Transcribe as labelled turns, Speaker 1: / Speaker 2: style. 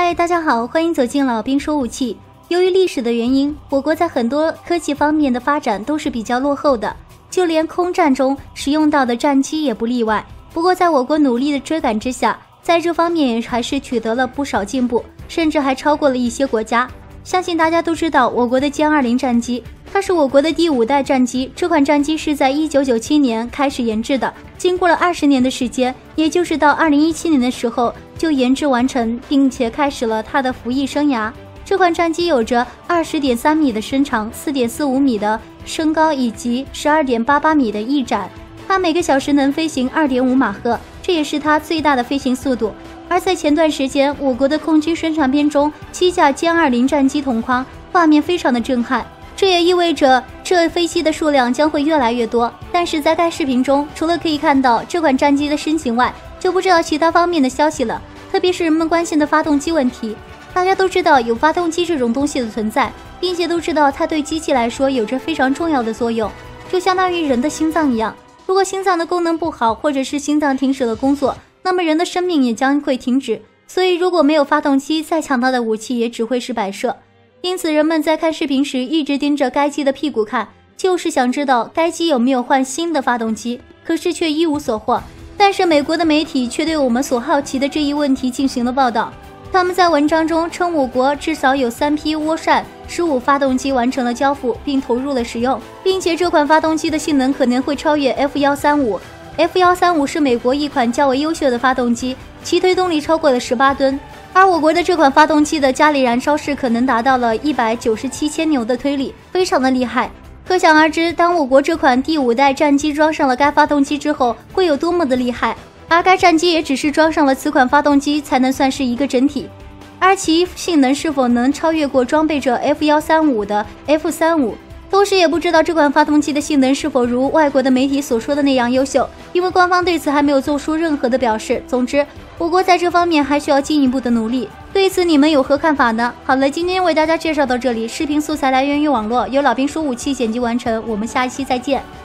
Speaker 1: 嗨，大家好，欢迎走进老兵说武器。由于历史的原因，我国在很多科技方面的发展都是比较落后的，就连空战中使用到的战机也不例外。不过在我国努力的追赶之下，在这方面还是取得了不少进步，甚至还超过了一些国家。相信大家都知道我国的歼20战机，它是我国的第5代战机。这款战机是在1997年开始研制的，经过了20年的时间，也就是到2017年的时候就研制完成，并且开始了它的服役生涯。这款战机有着20.3米的身长、4.45米的身高以及12.88米的翼展，它每个小时能飞行2.5马赫，这也是它最大的飞行速度。而在前段时间，我国的空军宣传片中7架歼20战机同框，画面非常的震撼，这也意味着这飞机的数量将会越来越多。但是在该视频中，除了可以看到这款战机的身形外，就不知道其他方面的消息了，特别是人们关心的发动机问题。大家都知道有发动机这种东西的存在，并且都知道它对机器来说有着非常重要的作用，就相当于人的心脏一样。如果心脏的功能不好，或者是心脏停止了工作，那么人的生命也将会停止。所以如果没有发动机，再强大的武器也只会是摆设。因此人们在看视频时一直盯着该机的屁股看，就是想知道该机有没有换新的发动机，可是却一无所获。但是美国的媒体却对我们所好奇的这一问题进行了报道。他们在文章中称，我国至少有3批涡扇15发动机完成了交付并投入了使用，并且这款发动机的性能可能会超越 F135。F135 是美国一款较为优秀的发动机，其推动力超过了18吨，而我国的这款发动机的加力燃烧室可能达到了197千牛的推力，非常的厉害。可想而知，当我国这款第5代战机装上了该发动机之后，会有多么的厉害。而该战机也只是装上了此款发动机才能算是一个整体，而其性能是否能超越过装备着 F135 的 F35， 同时也不知道这款发动机的性能是否如外国的媒体所说的那样优秀，因为官方对此还没有做出任何的表示。总之，我国在这方面还需要进一步的努力，对此你们有何看法呢？好了，今天为大家介绍到这里，视频素材来源于网络，由老兵说武器剪辑完成，我们下一期再见。